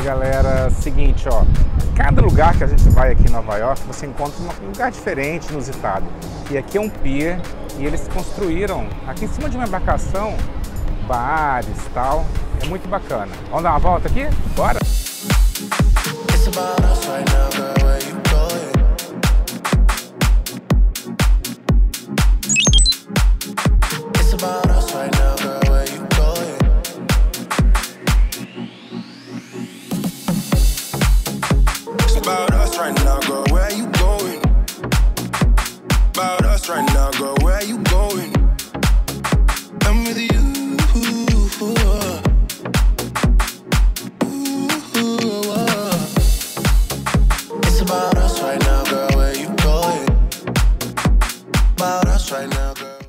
galera, seguinte, ó, cada lugar que a gente vai aqui em Nova York, você encontra um lugar diferente, inusitado. E aqui é um pier e eles construíram aqui em cima de uma embarcação bares e tal. É muito bacana. Vamos dar uma volta aqui? Bora! It's about us right now, girl, where you